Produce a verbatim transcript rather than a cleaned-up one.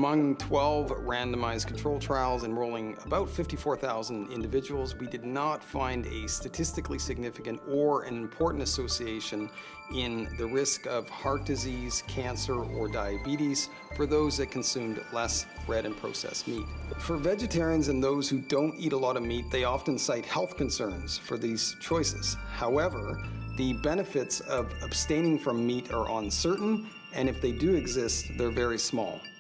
Among twelve randomized control trials enrolling about fifty-four thousand individuals, we did not find a statistically significant or an important association in the risk of heart disease, cancer, or diabetes for those that consumed less red and processed meat. For vegetarians and those who don't eat a lot of meat, they often cite health concerns for these choices. However, the benefits of abstaining from meat are uncertain, and if they do exist, they're very small.